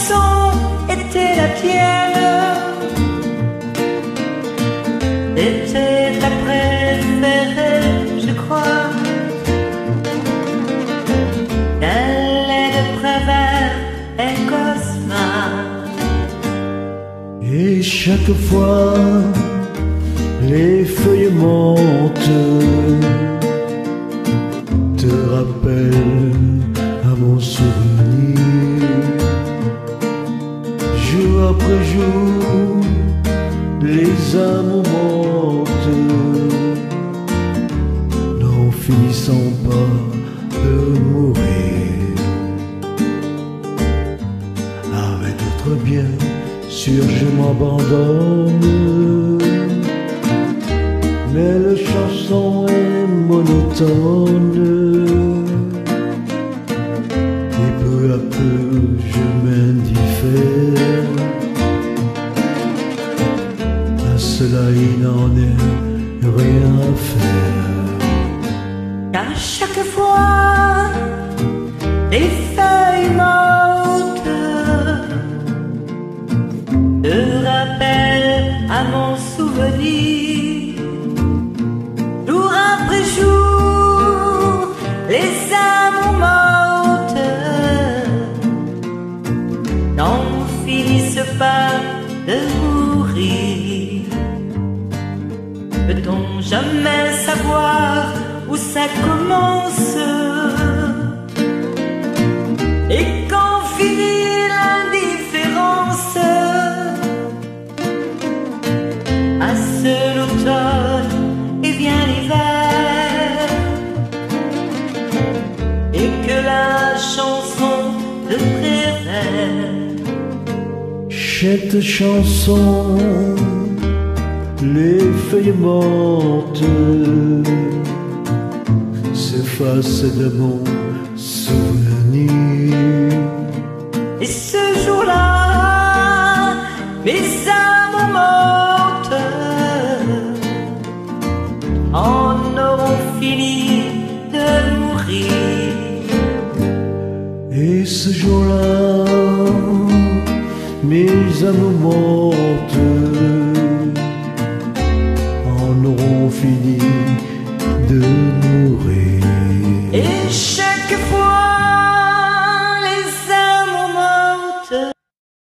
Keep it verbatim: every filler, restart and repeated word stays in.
chanson était la tienne, était ta préférée, je crois. Elle est de Prevert et Cosma. Et chaque fois les feuilles montent, te rappellent à mon souvenir. Jour après jour, les amours montent, n'en finissant pas de mourir. Avec d'autres biens, sûr je m'abandonne, mais la chanson est monotone. Et peu à peu je m'indiffère. À cela il n'en est rien à faire. Car chaque fois les feuilles mortes te rappellent à mon souvenir. Jour après jour, les amours mortes n'en finissent pas de mourir. Peut-on jamais savoir où ça commence et quand finit l'indifférence? Passe l'automne et vient l'hiver, et que la chanson de Prevert, Cette chanson, les feuilles mortes s'effacent de mon souvenir. et ce jour-là, mes amours mortes en auront fini de mourir. Et ce jour-là, mes amours mortes en auront fini de